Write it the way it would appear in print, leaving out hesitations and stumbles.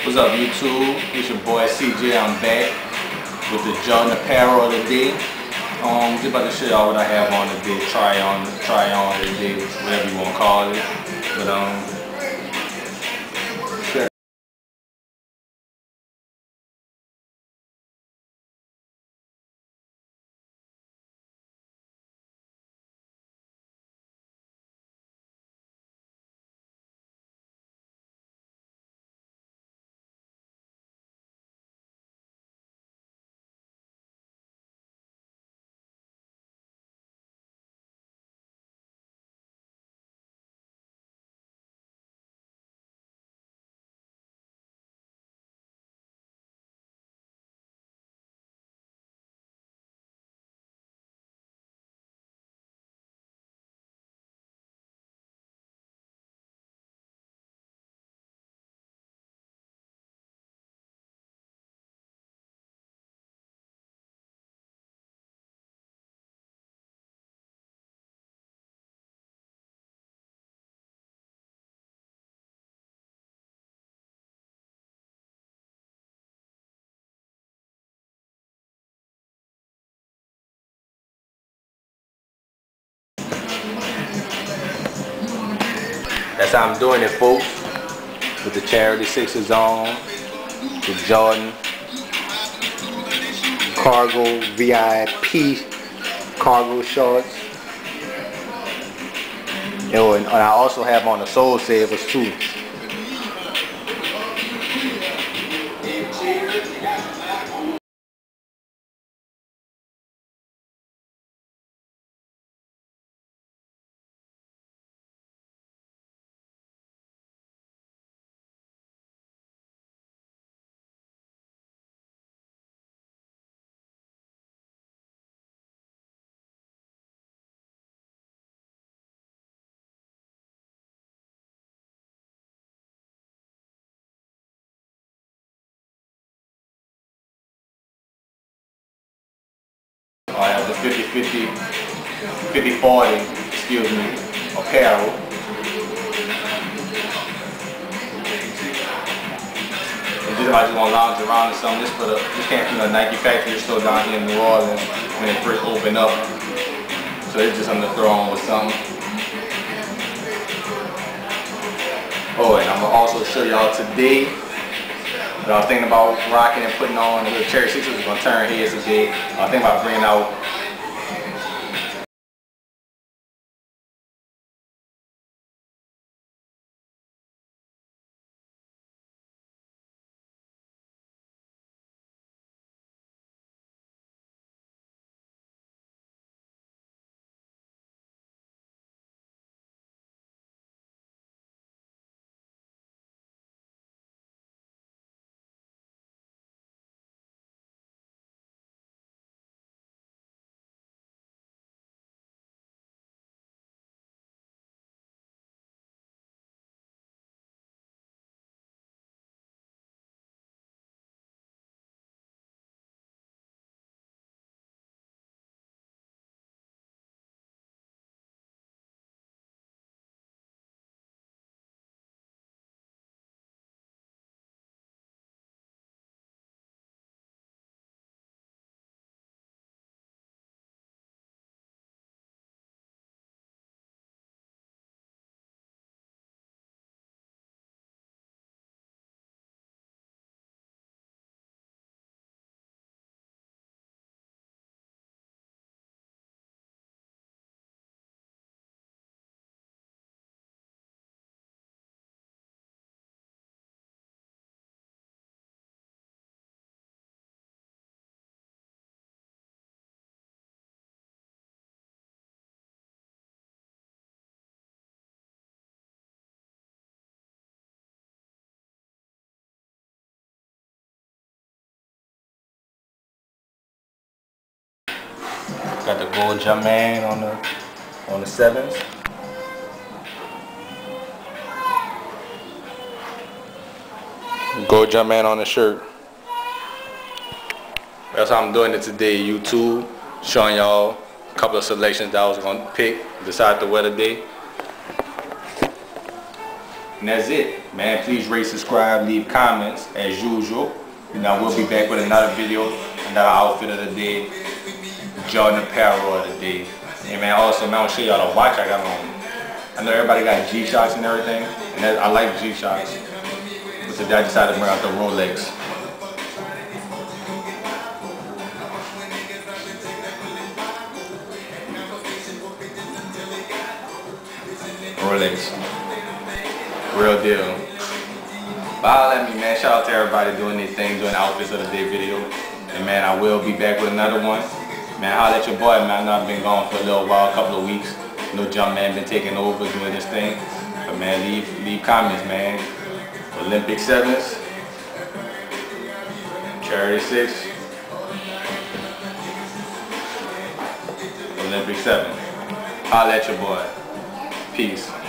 What's up, YouTube? It's your boy CJ. I'm back with the Jordan apparel of the day. Just about to show y'all what I have on today. Try on today, whatever you want to call it. But that's how I'm doing it, folks. With the Charity Sixers on, the Jordan cargo VIP cargo shorts. And I also have on the Soul Savers too. I have the 50-40, excuse me, apparel. And just I just want to lounge around or something. This came from the Nike factory store down here in New Orleans when it first opened up. So it's just something to throw on with something. Oh, and I'm gonna also show y'all today. But I was thinking about rocking and putting on the little Cherry Sixers. We're gonna turn heads today. I was thinking about bringing out got the gold Jumpman on the 7s. Gold Jumpman on the shirt. That's how I'm doing it today, YouTube. Showing y'all a couple of selections that I was gonna pick, decide to wear today. And that's it. Man, please rate, subscribe, leave comments as usual. You know, we'll be back with another video, another outfit of the day, Jordan apparel of the day. And man, also, man, I'll show y'all the watch I got on. I know everybody got G-Shocks and everything, and I like G-Shocks. But today I decided to bring out the Rolex. Rolex. Real deal. But holla at me, man. Shout out to everybody doing their thing, doing outfits of the day video. And man, I will be back with another one. Man, holla at your boy, man. I know I've been gone for a little while, a couple of weeks. No jump man been taking over doing this thing. But man, leave comments, man. Olympic 7s. Charity 6. Olympic 7. Holla at your boy. Peace.